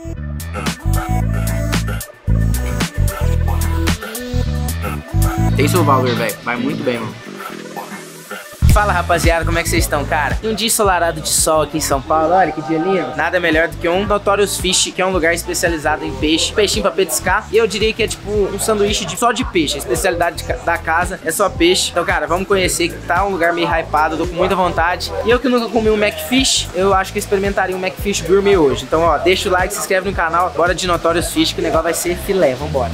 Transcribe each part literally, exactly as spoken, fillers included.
Tem seu valor, velho. Vai muito bem, mano. Fala, rapaziada, como é que vocês estão, cara? E um dia ensolarado de sol aqui em São Paulo, olha que dia lindo. Nada melhor do que um Notorious Fish, que é um lugar especializado em peixe, peixinho pra petiscar. E eu diria que é tipo um sanduíche de, só de peixe. A especialidade de, da casa é só peixe. Então, cara, vamos conhecer, que tá um lugar meio hypado, tô com muita vontade. E eu que nunca comi um Macfish, eu acho que experimentaria um Macfish Gourmet hoje. Então, ó, deixa o like, se inscreve no canal, bora de Notorious Fish, que o negócio vai ser filé, vambora.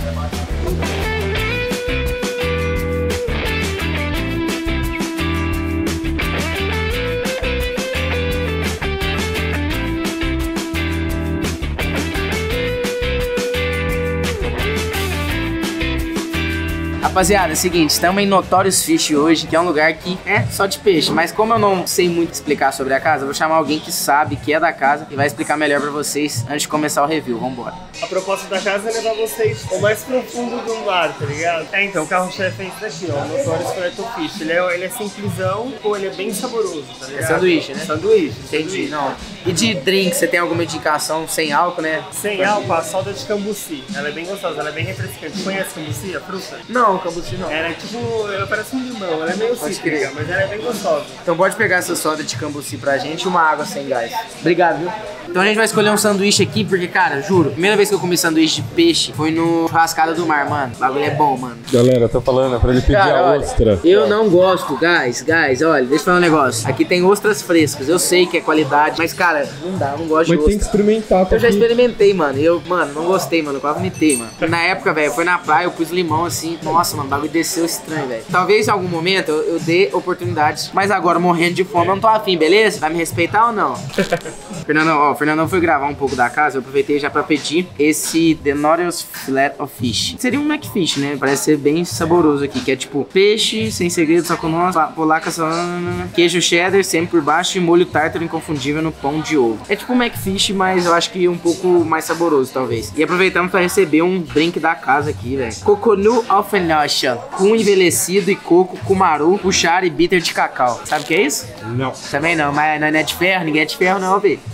Rapaziada, é o seguinte, estamos em Notorious Fish hoje, que é um lugar que é só de peixe. Mas como eu não sei muito explicar sobre a casa, eu vou chamar alguém que sabe, que é da casa, e vai explicar melhor pra vocês antes de começar o review. Vambora. A proposta da casa é levar vocês ao mais profundo do mar, tá ligado? É, então, o carro-chefe é esse daqui, ó, o Notorious Filet Fish. Ele é, ele é simplesão, ou ele é bem saboroso, tá ligado? É sanduíche, né? Sanduíche. Entendi, sanduíche. não. E de drink, você tem alguma indicação sem álcool, né? Sem álcool, a soda de cambuci. Ela é bem gostosa, ela é bem refrescante. Conhece cambuci, a fruta? Não, cambuci não. Ela é tipo, ela parece um limão, ela é meio cítrica, mas ela é bem gostosa. Então pode pegar essa soda de cambuci pra gente e uma água sem gás. Obrigado, viu? Então a gente vai escolher um sanduíche aqui, porque, cara, juro, a primeira vez que eu comi sanduíche de peixe foi no Churrascada do Mar, mano. O bagulho é bom, mano. Galera, tô falando, é pra ele pedir cara, a olha, ostra. Eu não gosto, guys, guys, olha, deixa eu falar um negócio. Aqui tem ostras frescas, eu sei que é qualidade, mas, cara, não dá, eu não gosto Mas de tem ostra. que experimentar, tá? Eu já aqui. experimentei, mano, eu, mano, não gostei, mano, eu quase vomitei, mano. Na época, velho, foi na praia, eu pus limão assim, nossa, mano, o bagulho desceu estranho, velho. Talvez em algum momento eu, eu dê oportunidades, mas agora, morrendo de fome, eu não tô afim, beleza? Vai me respeitar ou não? Fernandão, ó, o Fernandão foi gravar um pouco da casa, eu aproveitei já pra pedir esse The Notorious Filet of Fish. Seria um Macfish, né? Parece ser bem saboroso aqui, que é tipo peixe, sem segredo, só com nós, polaca, salame, queijo cheddar, sempre por baixo e molho tártaro inconfundível no pão de ovo. É tipo um Macfish, mas eu acho que um pouco mais saboroso, talvez. E aproveitamos pra receber um drink da casa aqui, velho. Coconut of Notion, com envelhecido e coco, cumaru, puxar e bitter de cacau. Sabe o que é isso? Não. Também não, mas não é de ferro, ninguém é de ferro não, velho.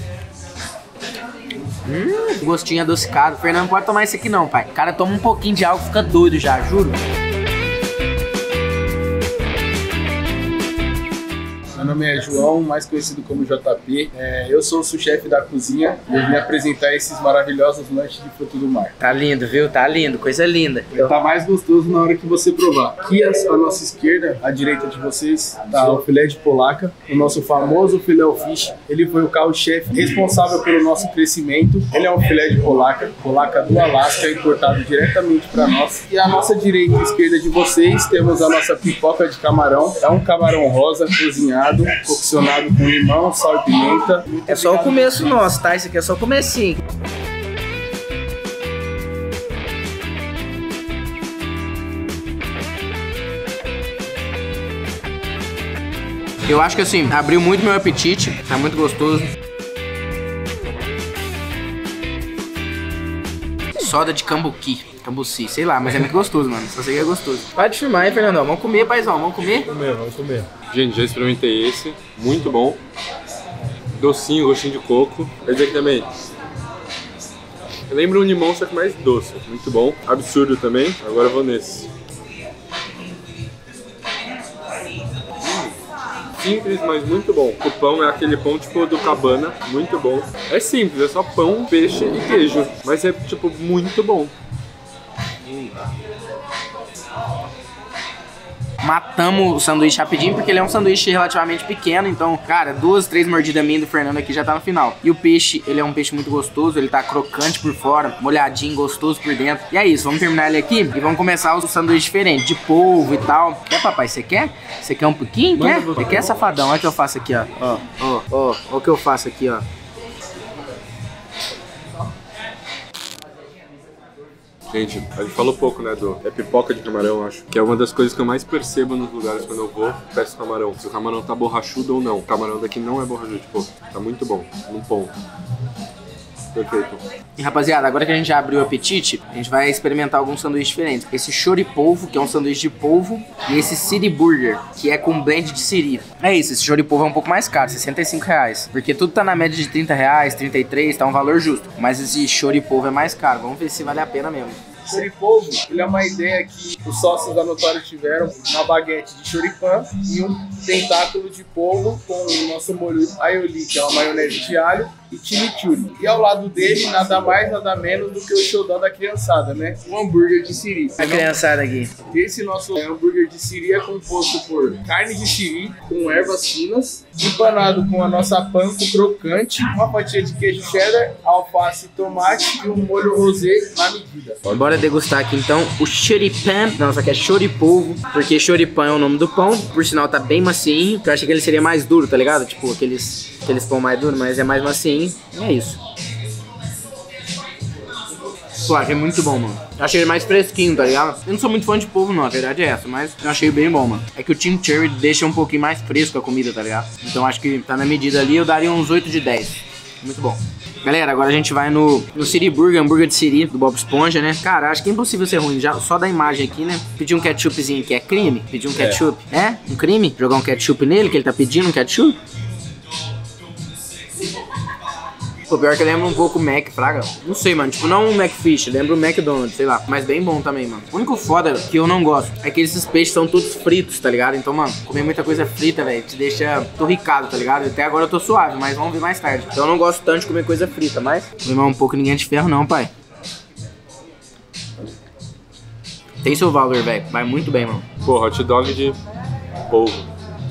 Hum, gostinho adocicado. O Fernando não pode tomar isso aqui não, pai. O cara toma um pouquinho de álcool e fica doido já, juro. Meu nome é João, mais conhecido como J P. É, eu sou o sous-chefe da cozinha e eu vim apresentar esses maravilhosos lanches de fruto do mar. Tá lindo, viu? Tá lindo, coisa linda. Tá mais gostoso na hora que você provar. Aqui à nossa esquerda, à direita de vocês, tá o filé de polaca, o nosso famoso filé of fish. Ele foi o carro-chefe responsável pelo nosso crescimento. Ele é um filé de polaca, polaca do Alasca, importado diretamente para nós. E à nossa direita e esquerda de vocês, temos a nossa pipoca de camarão. É um camarão rosa, cozinhado, coccionado com limão, sal e pimenta. É só o começo nosso, tá? Isso aqui é só o comecinho. Eu acho que assim, abriu muito meu apetite, tá muito gostoso. Soda de cambuqui, cambuci, sei lá, mas é muito gostoso, mano. Só sei que é gostoso. Pode filmar, hein, Fernandão? Vamos comer, paizão, vamos comer? Vamos comer, vamos comer. Gente, já experimentei esse, muito bom. Docinho, gostinho de coco. Quer dizer que também lembra um limão, só que mais doce. Muito bom. Absurdo também. Agora eu vou nesse. Hum, simples, mas muito bom. O pão é aquele pão tipo do Cabana, muito bom. É simples, é só pão, peixe e queijo. Mas é tipo muito bom. Hum. Matamos o sanduíche rapidinho, porque ele é um sanduíche relativamente pequeno. Então, cara, duas, três mordidas minhas do Fernando aqui já tá no final. E o peixe, ele é um peixe muito gostoso. Ele tá crocante por fora, molhadinho, gostoso por dentro. E é isso, vamos terminar ele aqui e vamos começar o sanduíche diferente, de polvo e tal. Quer, papai? Você quer? Você quer um pouquinho? Quer? Você quer, safadão? Olha o que eu faço aqui, ó. Ó, ó, ó, ó o que eu faço aqui, ó. Gente, a gente falou pouco, né, do é pipoca de camarão, acho. Que é uma das coisas que eu mais percebo nos lugares quando eu vou, peço camarão. Se o camarão tá borrachudo ou não. O camarão daqui não é borrachudo, tipo, tá muito bom, num ponto. Perfeito. E rapaziada, agora que a gente já abriu o apetite, a gente vai experimentar alguns sanduíches diferentes. Esse chori polvo, que é um sanduíche de polvo, e esse City Burger, que é com blend de siri. É isso, esse chori polvo é um pouco mais caro, sessenta e cinco reais. Porque tudo tá na média de trinta reais, trinta e três, tá um valor justo. Mas esse chori polvo é mais caro, vamos ver se vale a pena mesmo. Choripolvo, ele é uma ideia que os sócios da Notório tiveram, uma baguete de choripan e um tentáculo de polvo com o nosso molho aioli, que é uma maionese de alho, e chimichurri. E ao lado dele, nada mais, nada menos do que o xodó da criançada, né? Um hambúrguer de siri. A criançada aqui. Esse nosso hambúrguer de siri é composto por carne de siri com ervas finas, empanado com a nossa panko crocante, uma fatia de queijo cheddar, alface, tomate e um molho rosé na medida. Bora degustar aqui então o choripan. Não, só que é choripolvo, porque choripan é o nome do pão. Por sinal tá bem macinho, que eu achei que ele seria mais duro, tá ligado? Tipo aqueles, aqueles pão mais duro, mas é mais macinho. E é isso. Pô, achei muito bom, mano. Eu achei ele mais fresquinho, tá ligado? Eu não sou muito fã de polvo não, a verdade é essa, mas eu achei bem bom, mano. É que o chimichurri deixa um pouquinho mais fresco a comida, tá ligado? Então acho que tá na medida ali, eu daria uns oito de dez. Muito bom. Galera, agora a gente vai no, no City Burger, hambúrguer de siri, do Bob Esponja, né? Cara, acho que é impossível ser ruim, já só da imagem aqui, né? Pedir um ketchupzinho que é crime, pedir um ketchup, é. é? Um crime? Jogar um ketchup nele, que ele tá pedindo um ketchup? Pô, pior que lembra um pouco o Mac, fraga. Não sei, mano, tipo, não o McFish, lembra o McDonald's, sei lá. Mas bem bom também, mano. O único foda que eu não gosto é que esses peixes são todos fritos, tá ligado? Então, mano, comer muita coisa frita, velho, te deixa torricado, tá ligado? Até agora eu tô suave, mas vamos ver mais tarde. Então eu não gosto tanto de comer coisa frita, mas comer mais um pouco ninguém é de ferro não, pai. Tem seu valor, velho. Vai muito bem, mano. Pô, hot dog de polvo.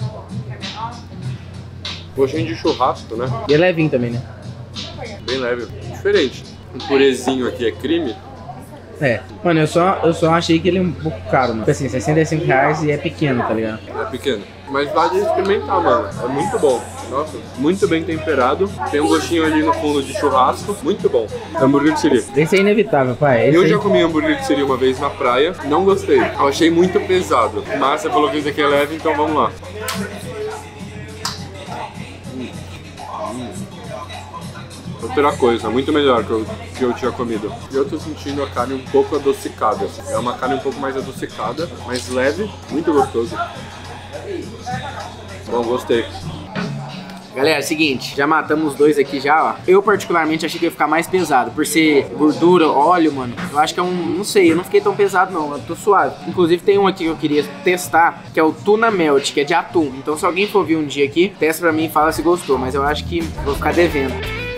Gostinho de churrasco, né? E é levinho também, né? Bem leve. Diferente. Um purezinho aqui é crime. É. Mano, eu só, eu só achei que ele é um pouco caro, mano. Tipo assim, sessenta e cinco reais e é pequeno, tá ligado? É pequeno. Mas vale experimentar, mano. É muito bom. Nossa, muito bem temperado. Tem um gostinho ali no fundo de churrasco. Muito bom. Hambúrguer de siri. Esse é inevitável, pai. Esse Eu aí... já comi hambúrguer de siri uma vez na praia. Não gostei. Eu achei muito pesado. Mas você falou que esse aqui é leve, então vamos lá. Outra coisa, muito melhor que eu, que eu tinha comido. E eu tô sentindo a carne um pouco adocicada. É uma carne um pouco mais adocicada, mais leve, muito gostoso. Bom, gostei. Galera, é o seguinte, já matamos os dois aqui já, ó. Eu particularmente achei que ia ficar mais pesado, por ser gordura, óleo, mano. Eu acho que é um, não sei, eu não fiquei tão pesado não, eu tô suave. Inclusive tem um aqui que eu queria testar, que é o Tuna Melt, que é de atum. Então se alguém for vir um dia aqui, testa pra mim e fala se gostou, mas eu acho que vou ficar devendo.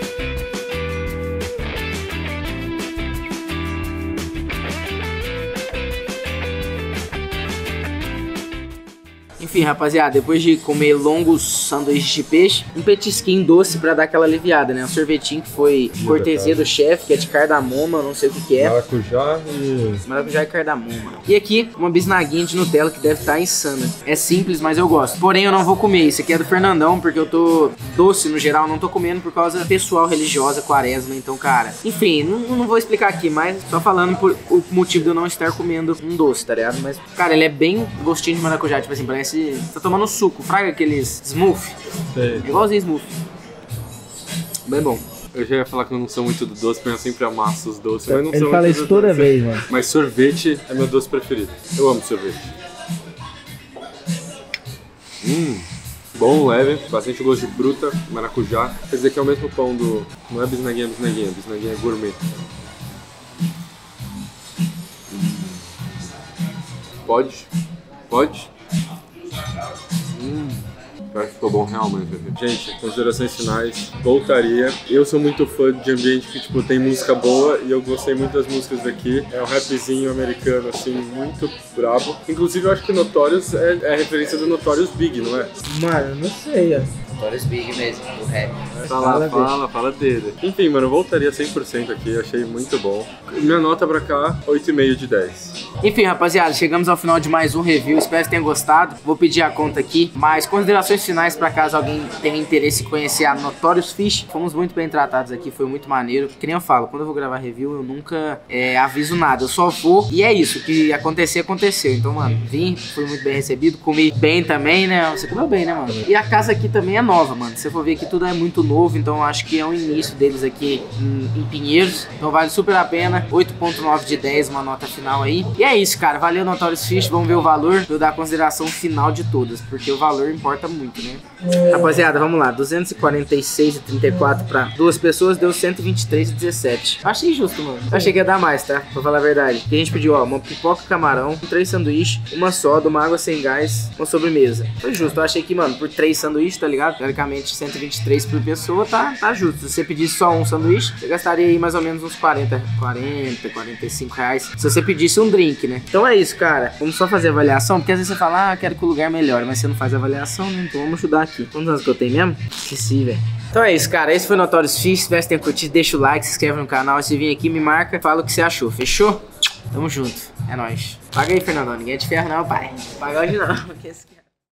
Enfim, rapaziada, depois de comer longos sanduíches de peixe, um petisquinho doce pra dar aquela aliviada, né? Um sorvetinho que foi cortesia do chefe, que é de cardamoma, não sei o que que é. Maracujá e... Maracujá e cardamoma. E aqui, uma bisnaguinha de Nutella que deve estar insana. É simples, mas eu gosto. Porém, eu não vou comer. Isso aqui é do Fernandão, porque eu tô doce, no geral, não tô comendo por causa pessoal, religiosa, quaresma. Então, cara... Enfim, não, não vou explicar aqui, mas só falando por o motivo de eu não estar comendo um doce, tá ligado? Mas, cara, ele é bem gostinho de maracujá, tipo assim, parece... Tá tomando suco, fraga aqueles smoothie. Sei. Igualzinho smoothie. Bem bom. Eu já ia falar que eu não sou muito do doce, porque eu sempre amasso os doces. Mas não Ele sou fala muito isso do toda doce. vez, mano. Mas sorvete é meu doce preferido. Eu amo sorvete. Hum, bom, leve, bastante gosto de fruta, maracujá. Quer dizer que é o mesmo pão do... Não é bisnaguinha, é bisnaguinha. Bisnaguinha é gourmet. Pode? Pode? Hum, acho que ficou bom realmente. Gente, considerações finais, voltaria. Eu sou muito fã de ambiente que tipo, tem música boa e eu gostei muito das músicas daqui. É um rapzinho americano, assim, muito brabo. Inclusive eu acho que Notorious é, é a referência do Notorious Big, não é? Mano, não sei, ó. Notorious Big mesmo, o rap. Fala, fala, fala dele. Enfim, mano, eu voltaria cem por cento aqui, achei muito bom. Minha nota pra cá, oito vírgula cinco de dez. Enfim, rapaziada, chegamos ao final de mais um review. Espero que tenham gostado. Vou pedir a conta aqui. Mas considerações finais pra caso alguém tenha interesse em conhecer a Notorious Fish. Fomos muito bem tratados aqui, foi muito maneiro. Que nem eu falo, quando eu vou gravar review, eu nunca é, aviso nada. Eu só vou e é isso. O que acontecer, aconteceu. Então, mano, vim, fui muito bem recebido. Comi bem também, né? Você comeu bem, né, mano? E a casa aqui também é nova, mano. Se você for ver que tudo é muito novo, então eu acho que é o início deles aqui em, em Pinheiros. Então vale super a pena. oito ponto nove de dez, uma nota final aí. E é isso, cara. Valeu, Notorious Fish. Vamos ver o valor. Eu dar a consideração final de todas, porque o valor importa muito, né? Rapaziada, vamos lá. duzentos e quarenta e seis reais e trinta e quatro para duas pessoas, deu cento e vinte e três reais e dezessete. Achei justo, mano. Achei que ia dar mais, tá? Pra falar a verdade. Porque a gente pediu, ó, uma pipoca camarão, três sanduíches, uma soda, uma água sem gás, uma sobremesa. Foi justo. Eu achei que, mano, por três sanduíches, tá ligado? Teoricamente, cento e vinte e três por pessoa, tá, tá justo. Se você pedisse só um sanduíche, você gastaria aí mais ou menos uns quarenta, quarenta, quarenta e cinco reais. Se você pedisse um drink, né? Então é isso, cara. Vamos só fazer a avaliação, porque às vezes você fala, ah, quero que o lugar melhore, mas você não faz a avaliação, né? Então vamos ajudar aqui. Quantos anos que eu tenho mesmo? Esqueci, velho. Então é isso, cara. Esse foi o Notorious Fish. Se tivesse tenha curtido, deixa o like, se inscreve no canal. E se vir aqui, me marca, fala o que você achou. Fechou? Tamo junto. É nóis. Paga aí, Fernandão. Ninguém é de ferro não, pai. Paga hoje não.